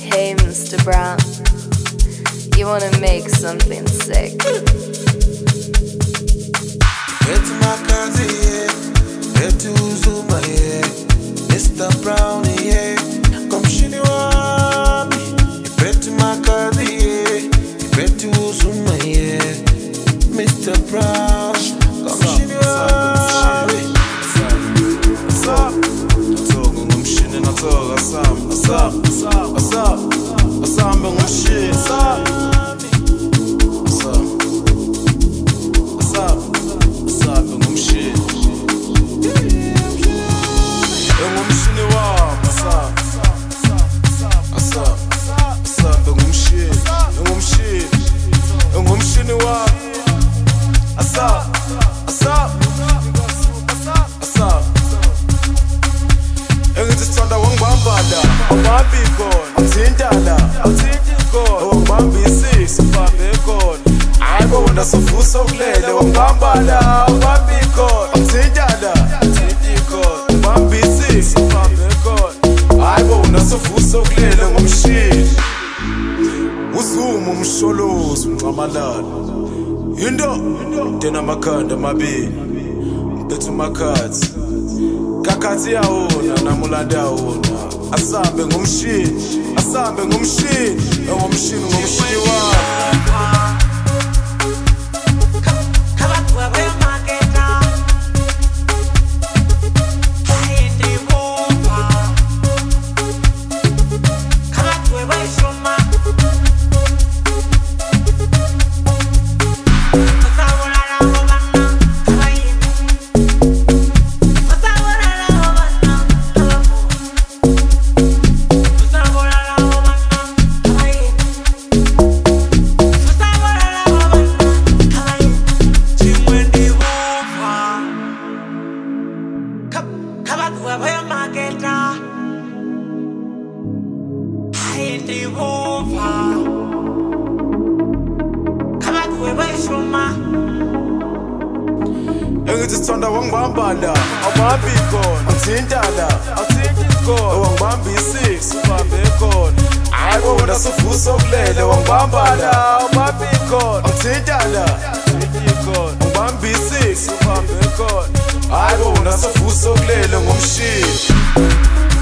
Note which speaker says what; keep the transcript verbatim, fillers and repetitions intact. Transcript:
Speaker 1: Hey, Mister Brown, you wanna make something sick?
Speaker 2: Get to my country, yeah. Get to Zuma, yeah. Mister Brown, yeah. Come shini wapi. Get to my country, yeah. Get to Zuma, yeah. Mister Brown, come shini wapi. What's up? What's up? I'm shini na toga. What's up? What's up? What's up? What's up? What's up? I'm shini. What's up? What's up? What's up? What's up? I'm shini. I'm shini wa. What's up? What's up? What's up? I'm shini. I'm shini. I'm shini wa. What's up? What's up? What's up? Engizithanda wangibambada, awubambi khona, awuthintana, awuthinti khona, wangibambi isisi, ubambe khona. Hayi bona sovusa ukulele, wangibambada, awubambi khona, awuthintana, awuthinti khona, ubambi isisi, ubambe khona. Hayi bona sovusa ukulele ngomshini. Uzuma umsholozi umncamalala. Into tena amakhanda amabili. Mpethu makhathi. Kakhathi yawona namulanda yawona. Asambe ngomshini, asambe ngomshini, ngomshini ngomshini wami. Engizithanda wangibambada, awubambi khona, awuthintana, awuthinti khona, wangibambi isisi, ubambe khona. Hayi bona sovusa ukulele, wangibambada, awubambi khona, awuthintana, awuthinti khona, wangibambi isisi, ubambe khona. Hayi bona sovusa ukulele ngomshini.